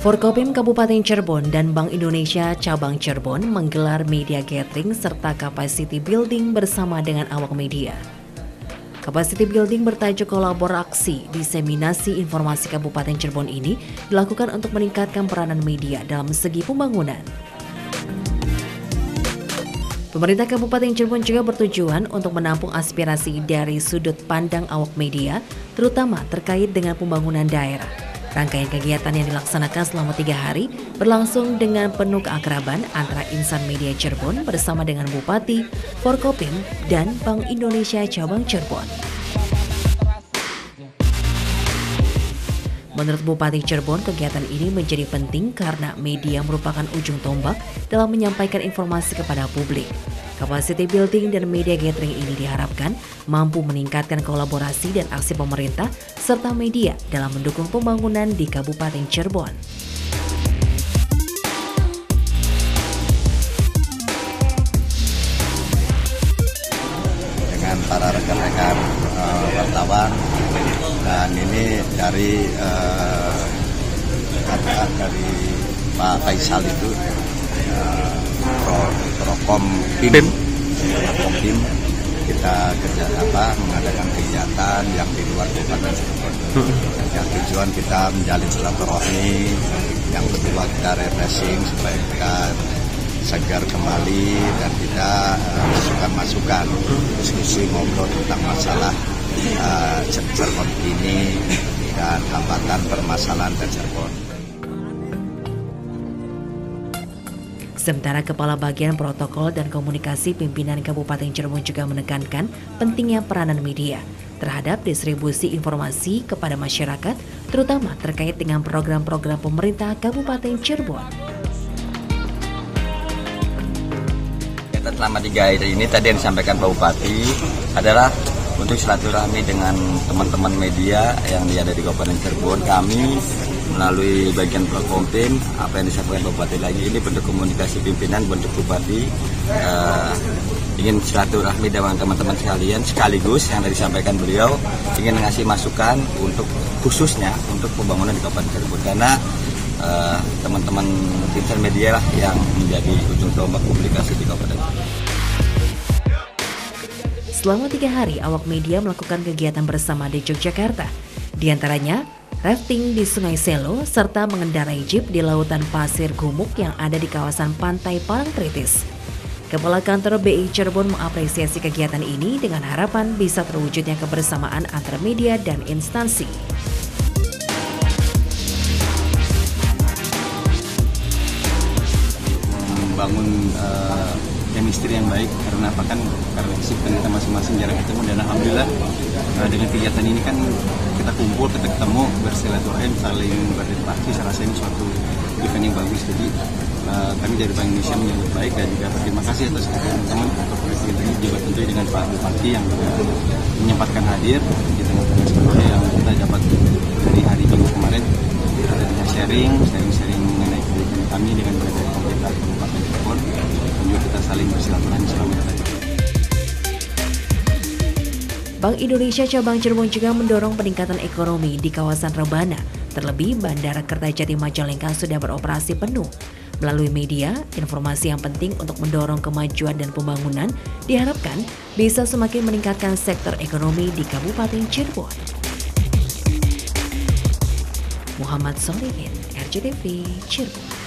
Forkopim Kabupaten Cirebon dan Bank Indonesia Cabang Cirebon menggelar media gathering serta capacity building bersama dengan awak media. Capacity building bertajuk kolaborasi diseminasi informasi Kabupaten Cirebon ini dilakukan untuk meningkatkan peranan media dalam segi pembangunan. Pemerintah Kabupaten Cirebon juga bertujuan untuk menampung aspirasi dari sudut pandang awak media, terutama terkait dengan pembangunan daerah. Rangkaian kegiatan yang dilaksanakan selama 3 hari berlangsung dengan penuh keakraban antara insan media Cirebon bersama dengan Bupati, Forkopim, dan Bank Indonesia Cabang Cirebon. Menurut Bupati Cirebon, kegiatan ini menjadi penting karena media merupakan ujung tombak dalam menyampaikan informasi kepada publik. Capacity building dan media gathering ini diharapkan mampu meningkatkan kolaborasi dan aksi pemerintah serta media dalam mendukung pembangunan di Kabupaten Cirebon. Dengan para rekan-rekan wartawan, dan ini dari Pak Faisal itu Prokom-Pim, kita mengadakan kegiatan yang di luar Kabupaten Cirebon. Yang tujuan kita menjalin silaturahmi, yang kedua kita refreshing supaya kita segar kembali dan kita masukan diskusi ngobrol tentang masalah Cirebon ini dan hambatan permasalahan di Cirebon. Sementara Kepala Bagian Protokol dan Komunikasi Pimpinan Kabupaten Cirebon juga menekankan pentingnya peranan media terhadap distribusi informasi kepada masyarakat, terutama terkait dengan program-program pemerintah Kabupaten Cirebon. Selama 3 hari ini tadi yang disampaikan Pak Bupati adalah untuk silaturahmi dengan teman-teman media yang ada di Kabupaten Cirebon. Kami melalui bagian Forkopim, apa yang disampaikan Pak Bupati lagi ini bentuk komunikasi pimpinan, bentuk Bupati ingin silaturahmi dengan teman-teman sekalian, sekaligus yang disampaikan beliau ingin ngasih masukan untuk khususnya untuk pembangunan di Kabupaten Cirebon, karena teman-teman insan media lah yang menjadi ujung tombak publikasi di Kabupaten Cirebon. Selama 3 hari, awak media melakukan kegiatan bersama di Yogyakarta. Di antaranya, rafting di Sungai Selo, serta mengendarai jeep di lautan pasir gumuk yang ada di kawasan pantai Parangtritis. Kepala Kantor BI Cirebon mengapresiasi kegiatan ini dengan harapan bisa terwujudnya kebersamaan antar media dan instansi. Membangun chemistry yang baik, karena apa kan, karena kesibukan kita masing-masing jarang ketemu, dan alhamdulillah dengan kegiatan ini kan kita kumpul, kita ketemu, bersilaturahim, saling berinteraksi. Saya rasa ini suatu event yang bagus. Jadi kami dari Bank Indonesia menyambut baik dan juga berterima kasih atas teman-teman untuk presiden ini, juga tentu dengan Pak Bupati yang menyempatkan hadir di tengah-tengah semuanya yang kita dapat dari hari Minggu kemarin. Kita bisa sharing mengenai kegiatan kami dengan pemerintah Kabupaten Cirebon, dan juga kita saling bersilaturahmi selama tadi. Bank Indonesia Cabang Cirebon juga mendorong peningkatan ekonomi di kawasan Rebana. Terlebih, Bandara Kertajati Majalengka sudah beroperasi penuh. Melalui media, informasi yang penting untuk mendorong kemajuan dan pembangunan diharapkan bisa semakin meningkatkan sektor ekonomi di Kabupaten Cirebon. Muhammad Solihin, RCTV, Cirebon.